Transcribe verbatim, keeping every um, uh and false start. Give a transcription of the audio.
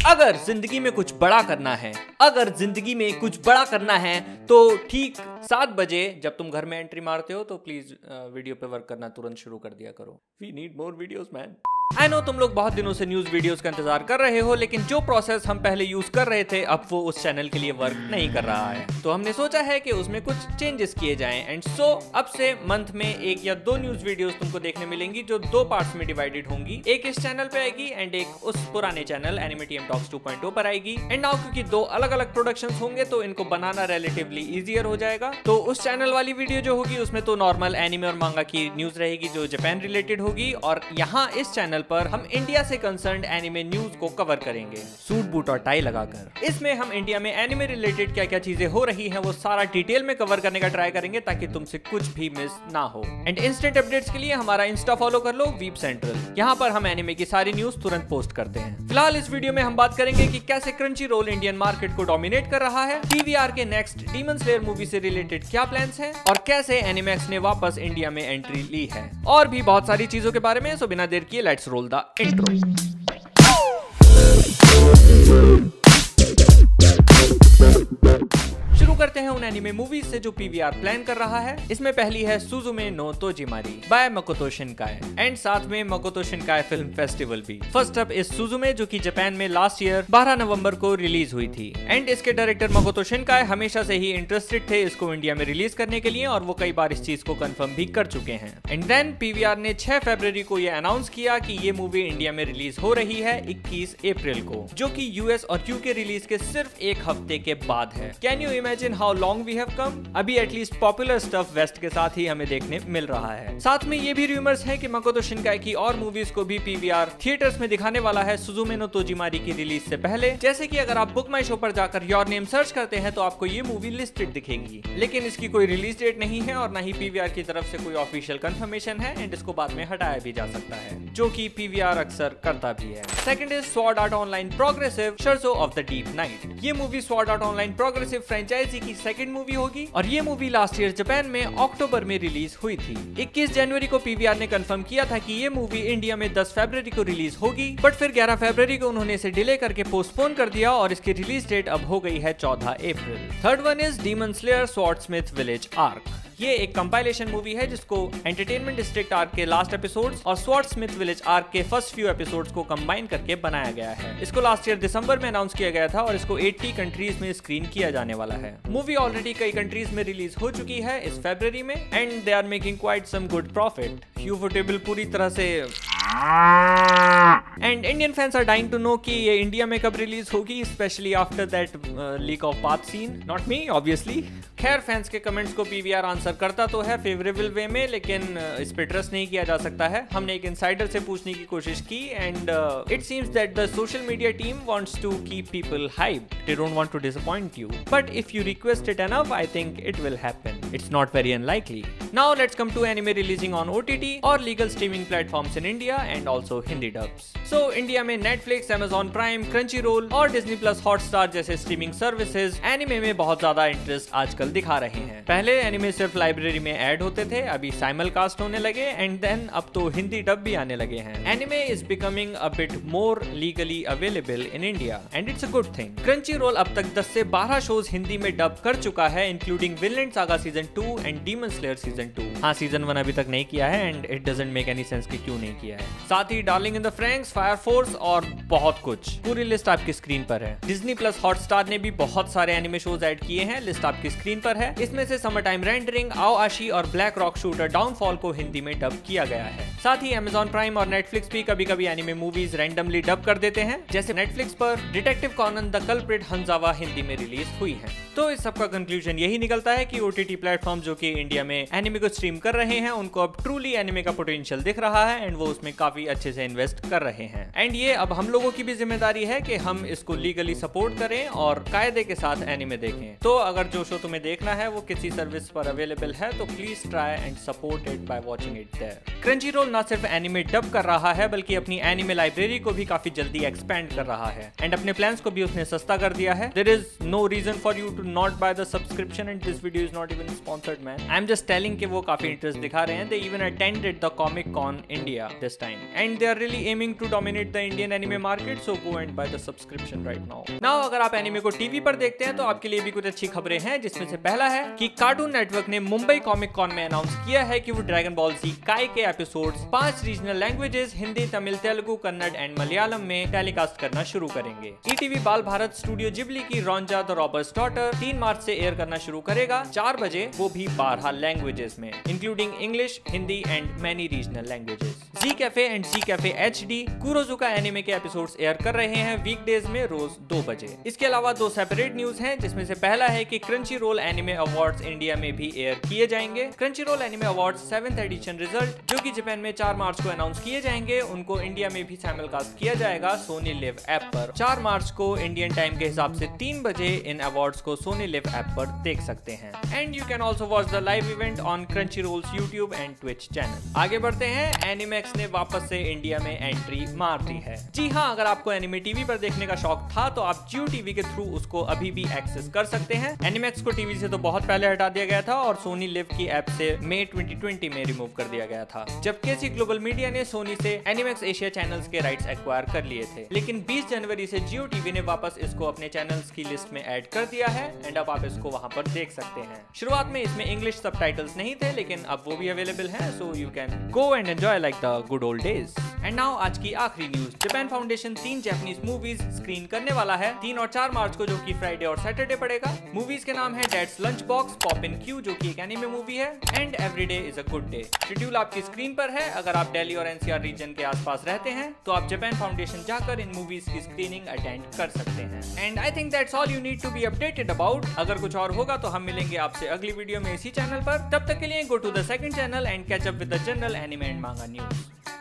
अगर जिंदगी में कुछ बड़ा करना है अगर जिंदगी में कुछ बड़ा करना है तो ठीक सात बजे जब तुम घर में एंट्री मारते हो तो प्लीज वीडियो पे वर्क करना तुरंत शुरू कर दिया करो। We need more videos man. I know तुम लोग बहुत दिनों से न्यूज वीडियोस का इंतजार कर रहे हो, लेकिन जो प्रोसेस हम पहले यूज कर रहे थे अब वो उस चैनल के लिए वर्क नहीं कर रहा है, तो हमने सोचा है कि उसमें कुछ चेंजेस किए जाएं। एंड सो अब से मंथ में एक या दो न्यूज वीडियोस तुमको देखने मिलेंगी जो दो पार्ट्स में डिवाइडेड होंगी। एक इस चैनल पे आएगी एंड एक उस पुराने channel anime TM talks two point o पर आएगी। एंड नाउ क्योंकि दो अलग अलग प्रोडक्शंस होंगे तो इनको बनाना रिलेटिवली इजियर हो जाएगा। तो उस चैनल वाली वीडियो जो होगी उसमें तो नॉर्मल एनिमे और मांगा की न्यूज रहेगी जो जापान रिलेटेड होगी, और यहाँ इस चैनल पर हम इंडिया से कंसर्न्ड एनिमे न्यूज को कवर करेंगे सूट बूट और टाई लगाकर। इसमें हम इंडिया में एनिमे रिलेटेड क्या क्या चीजें हो रही हैं वो सारा डिटेल में कवर करने का ट्राई करेंगे ताकि तुमसे कुछ भी मिस ना हो। एंड इंस्टेंट अपडेट्स के लिए हमारा इंस्टा फॉलो कर लो वीप सेंट्रल, यहाँ पर हम एनिमे की सारी न्यूज तुरंत पोस्ट करते हैं। फिलहाल इस वीडियो में हम बात करेंगे कि कैसे क्रंची रोल इंडियन मार्केट को डोमिनेट कर रहा है, पीवीआर के नेक्स्ट डीमन स्लेयर मूवी से रिलेटेड क्या प्लान्स हैं, और कैसे एनिमैक्स ने वापस इंडिया में एंट्री ली है, और भी बहुत सारी चीजों के बारे में। सो बिना देर किए लेट्स रोल द इंट्रो। शुरू करते हैं उन एनिमे मूवीज से जो पीवीआर प्लान कर रहा है। इसमें पहली है Suzume no Tojimari by Makoto Shinkai, and साथ में मकोतो शिनकाय फिल्म फेस्टिवल भी। फर्स्ट अप इस सुजुमे जो कि जापान में लास्ट ईयर बारह नवंबर को रिलीज हुई थी। एंड इसके डायरेक्टर मकोतो शिनकाय हमेशा से ही इंटरेस्टेड थे इसको इंडिया में रिलीज करने के लिए, और वो कई बार इस चीज को कंफर्म भी कर चुके हैं। एंड देन पीवीआर ने छह फरवरी को ये अनाउंस किया कि ये मूवी इंडिया में रिलीज हो रही है इक्कीस अप्रैल को, जो कि यूएस और यूके रिलीज के सिर्फ एक हफ्ते के बाद है। Can you imagine how long we have come? अभी एटलीस्ट पॉपुलर स्टफ वेस्ट के साथ ही हमें देखने मिल रहा है। साथ में ये भी रूमर्स है कि मकोतो शिनकाय की और मूवीज को भी पीवीआर थिएटर्स में दिखाने वाला है सुजुमे नो तोजिमारी की रिलीज से पहले। जैसे कि अगर आप बुक माई शो पर जाकर योर नेम सर्च करते हैं तो आपको ये मूवी लिस्टेड दिखेगी, लेकिन इसकी कोई रिलीज डेट नहीं है और न ही पीवीआर की तरफ से कोई ऑफिशियल कंफर्मेशन है। एंड इसको बाद में हटाया भी जा सकता है, जो कि पीवीआर अक्सर करता भी है। Second is Sword Art Online Progressive Scherzo of the Deep Night. ये movie Sword Art Online Progressive franchise की सेकंड मूवी होगी, और ये मूवी लास्ट ईयर जापान में अक्टूबर में रिलीज हुई थी। इक्कीस जनवरी को पीवीआर ने कंफर्म किया था कि ये मूवी इंडिया में दस फरवरी को रिलीज होगी, बट फिर ग्यारह फरवरी को उन्होंने इसे डिले करके पोस्टपोन कर दिया और इसकी रिलीज डेट अब हो गई है चौदह April. Third one is Demon Slayer Swordsmith Village Arc. ये एक कंपाइलेशन मूवी है जिसको एंटरटेनमेंट डिस्ट्रिक्ट आर्क के लास्ट एपिसोड्स और स्वॉर्डस्मिथ विलेज आर्क के फर्स्ट फ्यू एपिसोड्स को कंबाइन करके बनाया गया है। इसको लास्ट ईयर दिसंबर में अनाउंस किया गया था और इसको अस्सी कंट्रीज में स्क्रीन किया जाने वाला है। मूवी ऑलरेडी कई कंट्रीज में रिलीज हो चुकी है इस फरवरी में, and they are making quite some good profit. Ufotable पूरी तरह से। And Indian fans are dying to know कि ये इंडिया में कब रिलीज होगी, specially after that leak of path scene. Not me obviously. खैर फैंस के कमेंट्स को पीवीआर आंसर करता तो है फेवरेबल वे में, लेकिन इस पे ट्रस्ट नहीं किया जा सकता है। हमने एक इनसाइडर से पूछने की कोशिश की and it seems that the social media team wants to keep people hyped. They don't want to disappoint you, but if you request it enough I think it will happen. It's not very unlikely. Now let's come to anime releasing on OTT और legal streaming platforms in India and also Hindi dubs. So India में Netflix, Amazon Prime, Crunchyroll और Disney plus Hotstar जैसे streaming services anime में बहुत ज्यादा interest आजकल दिखा रहे हैं। पहले एनिमे सिर्फ लाइब्रेरी में ऐड होते थे, अभी साइमलकास्ट होने लगे, एंड देन अब तो हिंदी डब भी आने लगे हैं। Anime is becoming a bit more legally available in India and it's a good thing. Crunchyroll अब तक दस से बारह शोज हिंदी में डब कर चुका है, including Vinland Saga season two and Demon Slayer season two. हाँ, सीजन वन अभी तक नहीं किया है and it doesn't make any sense कि क्यों नहीं किया है। साथ ही Darling in the Franxx, Fire Force और बहुत कुछ। पूरी लिस्ट आपकी स्क्रीन पर है। डिज्नी प्लस हॉटस्टार ने भी बहुत सारे एनिमे शोज ऐड किए हैं, लिस्ट आपकी स्क्रीन पर है। इसमें से समर टाइम रेंडरिंग, आओ आशी और ब्लैक रॉक शूटर डाउनफॉल को हिंदी में डब किया गया है। साथ ही अमेजॉन प्राइम और नेटफ्लिक्स भी कभी कभी एनिमे मूवीज रैंडमली डब कर देते हैं, जैसे नेटफ्लिक्स पर Detective Conan the Culprit Hanzawa Hindi में रिलीज हुई है। तो इस सब का कंक्लूजन यही निकलता है कि ओटीटी प्लेटफॉर्म जो कि इंडिया में एनिमे को स्ट्रीम कर रहे हैं उनको अब ट्रूली एनिमे का पोटेंशियल दिख रहा है एंड वो उसमें काफी अच्छे से इन्वेस्ट कर रहे हैं। एंड ये अब हम लोगों की भी जिम्मेदारी है कि हम इसको लीगली सपोर्ट करें और कायदे के साथ एनिमे देखें। तो अगर जो शो तुम्हें देखना है वो किसी सर्विस पर अवेलेबल है तो please try and support it by watching it there. Crunchyroll ना सिर्फ एनिमे डब कर रहा है बल्कि अपनी एनिमे लाइब्रेरी को भी काफी जल्दी एक्सपेंड कर रहा है एंड अपने प्लान्स को भी उसने सस्ता कर दिया है। There is no reason for you to not buy the subscription and this video is not even sponsored man. I am just telling कि वो काफी काफी इंटरेस्ट दिखा रहे हैं। They even attended the Comic Con India this time and they are really aiming to dominate the Indian anime market, so go and buy the subscription right now. Now अगर आप anime को TV पर देखते हैं तो आपके लिए भी कुछ अच्छी खबरें हैं, जिसमें से पहला है कि कार्टून नेटवर्क ने मुंबई कॉमिक कॉन में अनाउंस किया है कि वो ड्रैगन बॉल जी काई के एपिसोड्स पांच regional languages Hindi, Tamil, Telugu, Kannada and Malayalam में टेलीकास्ट करना शुरू करेंगे। ईटीवी बाल भारत स्टूडियो जिबली की रॉन्जा द रॉबर्स डॉटर तीन मार्च से एयर करना शुरू करेगा, चार बजे, वो भी बारह लैंग्वेजेस में, including English, Hindi and many regional languages. Zee cafe and Zee cafe HD Kurozuka anime के एपिसोड्स एयर कर रहे हैं वीकडेज में रोज दो बजे। इसके अलावा दो सेपरेट न्यूज हैं, जिसमें से पहला है कि Crunchyroll Anime Awards India में भी एयर किए जाएंगे। Crunchyroll Anime Awards seventh edition result जो कि जापान में चार मार्च को अनाउंस किए जाएंगे, उनको इंडिया में भी सिमुलकास्ट किया जाएगा सोनी लिव ऐप पर। चार मार्च को इंडियन टाइम के हिसाब से तीन बजे इन अवार्ड्स को सोनी लिव ऐप पर देख सकते हैं। And you can also watch the live event on Crunchyroll's YouTube and Twitch channel. आगे बढ़ते हैं, एनिमैक्स ने वापस से इंडिया में एंट्री मार दी है। जी हाँ, अगर आपको एनिमे टीवी पर देखने का शौक था तो आप जियो टीवी के थ्रू उसको अभी भी एक्सेस कर सकते हैं। एनिमैक्स को टीवी से तो बहुत पहले हटा दिया गया था और सोनी लिव की ऐप से मई ट्वेंटी ट्वेंटी में रिमूव कर दिया गया था, जब केसी ग्लोबल मीडिया ने सोनी से एनिमैक्स एशिया चैनल्स के राइट्स एक्वायर कर लिए थे। लेकिन बीस जनवरी से जियो टीवी ने वापस इसको अपने चैनल्स की लिस्ट में ऐड कर दिया है एंड अब आप इसको वहां पर देख सकते हैं। शुरुआत में इसमें इंग्लिश सबटाइटल्स नहीं थे, लेकिन अब वो भी अवेलेबल हैं, so you can go and enjoy like the good old days. And now आज की आखिरी न्यूज, जापान फाउंडेशन तीन जापानीज मूवीज स्क्रीन करने वाला है तीन और चार मार्च को, जो कि फ्राइडे और सैटरडे पड़ेगा। मूवीज के नाम है Dad's Lunch Box, Pop in Q जो कि एक एनिमे मूवी है, and Everyday Is a Good Day. Schedule आपकी स्क्रीन पर है। अगर आप दिल्ली और एनसीआर रीजन के आसपास रहते हैं तो आप जापान फाउंडेशन जाकर इन मूवीज की स्क्रीनिंग अटेंड कर सकते हैं। And I think that's all you need to be updated about. अगर कुछ और होगा तो हम मिलेंगे आपसे अगली वीडियो में इसी चैनल पर। तब तक के लिए go to the second channel and catch up with the general anime and manga news.